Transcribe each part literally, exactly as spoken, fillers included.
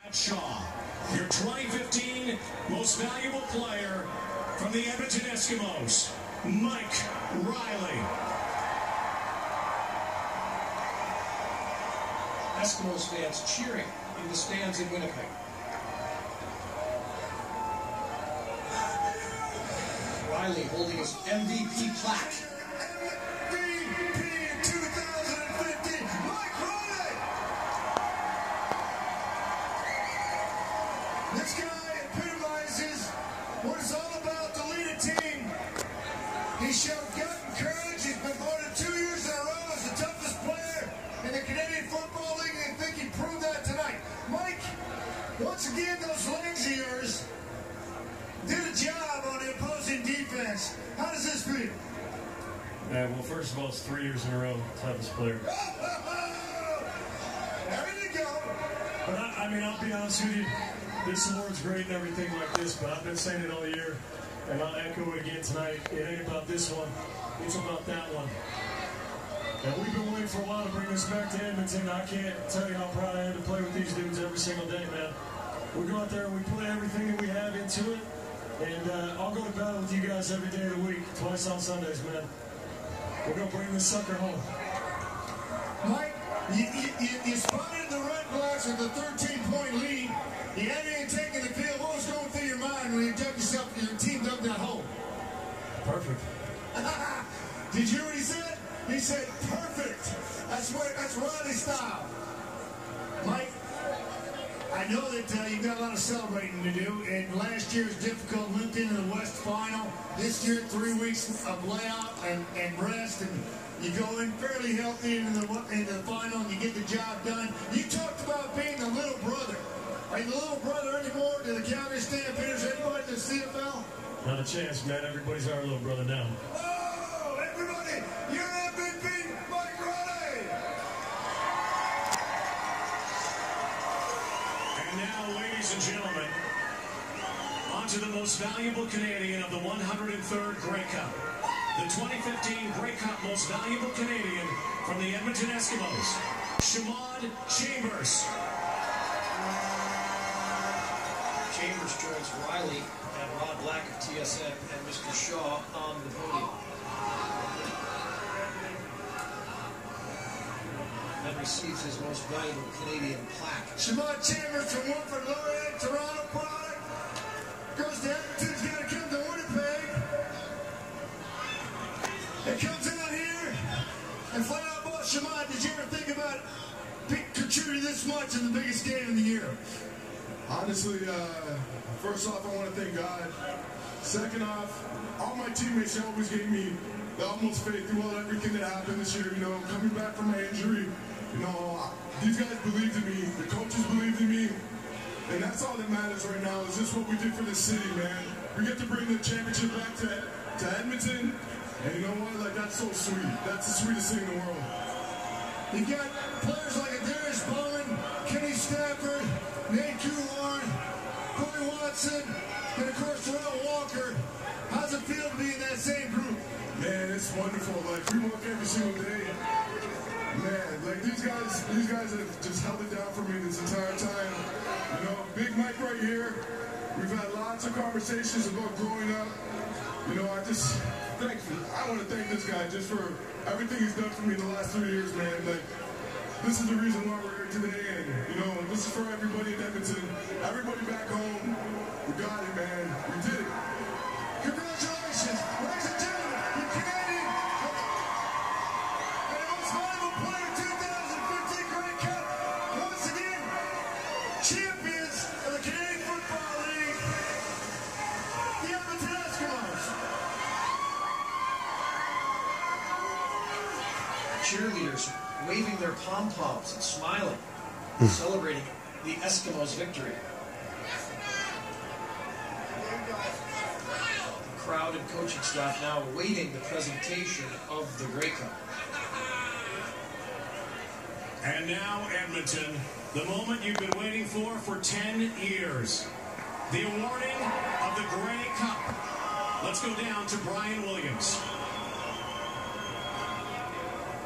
Shaw, your twenty fifteen Most Valuable Player from the Edmonton Eskimos, Mike Reilly. Eskimos fans cheering in the stands in Winnipeg. Reilly holding his M V P plaque. This guy epitomizes what it's all about to lead a team. He showed gut and courage. He's been voted two years in a row as the toughest player in the Canadian Football League, and I think he proved that tonight. Mike, once again, those legs of yours did a job on the opposing defense. How does this feel? Yeah, well, first of all, it's three years in a row, toughest player. There you go. But I, I mean, I'll be honest with you. This award's great and everything like this, but I've been saying it all year, and I'll echo it again tonight. It ain't about this one, it's about that one. And we've been waiting for a while to bring this back to Edmonton. I can't tell you how proud I am to play with these dudes every single day, man. We go out there and we put everything that we have into it, and uh, I'll go to battle with you guys every day of the week, twice on Sundays, man. We're going to bring this sucker home. Mike, you, you, you spotted the Red Blacks with a thirteen-point lead. You hadn't even taken the field. What was going through your mind when you dug yourself, your team dug that hole? Perfect. Did you hear what he said? He said, perfect. That's what, that's Riley style. Mike, I know that uh, you've got a lot of celebrating to do, and last year's difficult limped into the West Final. This year, three weeks of layout and, and rest, and you go in fairly healthy into the, into the final, and you get the job done. You talked about being the little brother. Are you the little brother anymore to the Calgary Stampeders? Anybody in the C F L? Not a chance, man. Everybody's our little brother now. Oh, everybody, you're M V P, Mike Reilly! And now, ladies and gentlemen, on to the most valuable Canadian of the one hundred third Grey Cup. The twenty fifteen Grey Cup Most Valuable Canadian from the Edmonton Eskimos, Shamawd Chambers. Chambers joins Reilly and Rod Black of T S N and Mister Shaw on the podium. And receives his Most Valuable Canadian plaque. Shamawd Chambers from Wilfrid Laurier, Toronto product. Goes to Edmonton, he's got to come to Winnipeg. It comes out here and flat out ball. Shamawd, did you ever think about contributing this much in the biggest game of the year? Honestly, uh, first off, I want to thank God. Second off, all my teammates always gave me the utmost faith throughout everything that happened this year. You know, coming back from my injury, you know, these guys believed in me. The coaches believed in me. And that's all that matters right now is just what we did for this city, man. We get to bring the championship back to, to Edmonton. And you know what? Like, that's so sweet. That's the sweetest thing in the world. You got players like Darius Bowman, Kenny Stafford, Nate Kuhorn, Corey Watson, and of course Terrell Walker. How's it feel to be in that same group? Man, it's wonderful. Like, we work every single day. Man, like these guys, these guys have just held it down for me this entire time. You know, Big Mike right here. We've had lots of conversations about growing up. You know, I just thank I want to thank this guy just for everything he's done for me in the last three years, man. Like, this is the reason why we're here today, and, you know, this is for everybody in Edmonton, everybody back home. We got it, man. We did it. Congratulations, ladies and gentlemen, the Canadian and the Most Valuable Player two thousand fifteen Grey Cup, once again, champions of the Canadian Football League, the Edmonton Eskimos. Cheerleaders waving their pom-poms and smiling, celebrating the Eskimos' victory. The crowd and coaching staff now awaiting the presentation of the Grey Cup. And now, Edmonton, the moment you've been waiting for for ten years. The awarding of the Grey Cup. Let's go down to Brian Williams.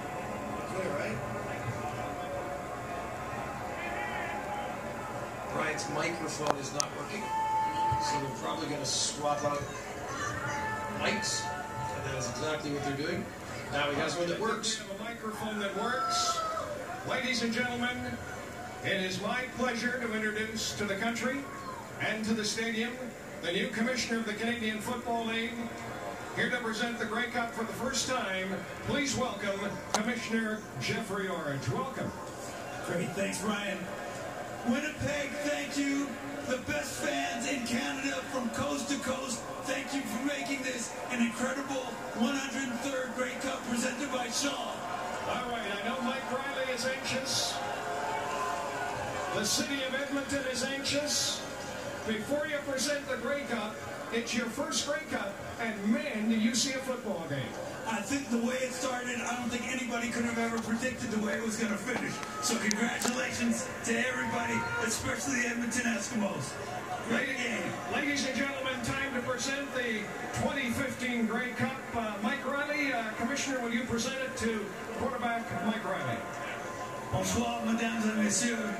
Clear, right? Brian Ryan's microphone is not working, so they're probably going to swap out mics, and that is exactly what they're doing. Now he has one that works. We have a microphone that works. Ladies and gentlemen, it is my pleasure to introduce to the country and to the stadium the new commissioner of the Canadian Football League. Here to present the Grey Cup for the first time, please welcome Commissioner Jeffrey Orange. Welcome. Great, thanks, Ryan. Winnipeg, thank you. The best fans in Canada from coast to coast, thank you for making this an incredible one hundred third Grey Cup presented by Shaw. All right, I know Mike Reilly is anxious. The city of Edmonton is anxious. Before you present the Grey Cup, it's your first Grey Cup, and man, do you see a football game. I think the way it started, I don't think anybody could have ever predicted the way it was going to finish. So congratulations to everybody, especially the Edmonton Eskimos. Great game. Ladies and gentlemen, time to present the twenty fifteen Grey Cup. Uh, Mike Reilly, uh, Commissioner, will you present it to quarterback Mike Reilly? Bonsoir, mesdames et messieurs.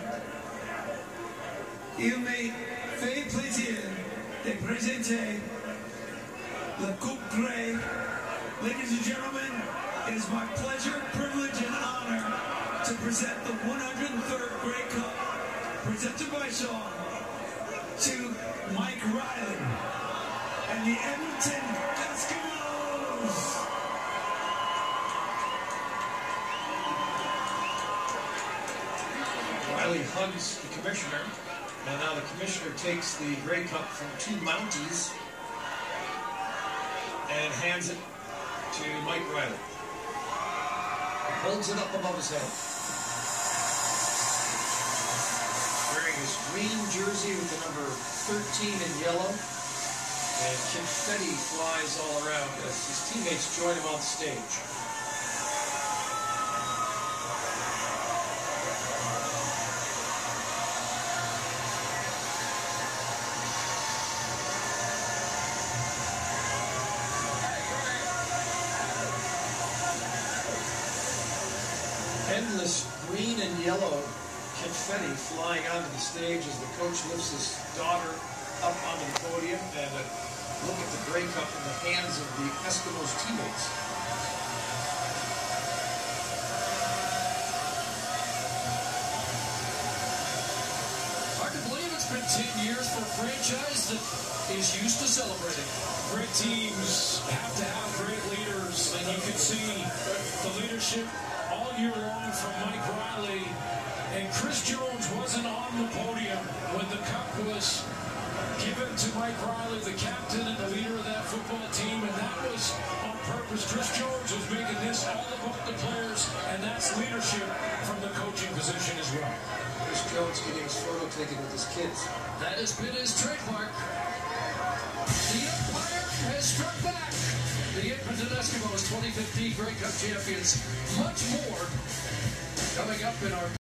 Il me fait plaisir de présenter la Coupe Grey. Ladies and gentlemen, it is my pleasure, privilege, and honor to present the one hundred third Grey Cup, presented by Shaw, to Mike Reilly and the Edmonton Eskimos. Reilly hugs the commissioner, and now the commissioner takes the Grey Cup from two Mounties and hands it to Mike Reilly. He holds it up above his head. Wearing his green jersey with the number thirteen in yellow, and confetti flies all around as his teammates join him on stage. Endless green and yellow confetti flying onto the stage as the coach lifts his daughter up onto the podium, and a look at the Grey Cup in the hands of the Eskimos teammates. Hard to believe it's been ten years for a franchise that is used to celebrating. Great teams have to have great leaders, and you can see the leadership all year long from Mike Reilly. And Chris Jones wasn't on the podium when the cup was given to Mike Reilly, the captain and the leader of that football team, and that was on purpose. Chris Jones was making this all about the players, and that's leadership from the coaching position as well. Chris Jones getting his photo taken with his kids. That has been his trademark. The Empire has struck back. The Edmonton Eskimos twenty fifteen Grey Cup champions. Much more coming up in our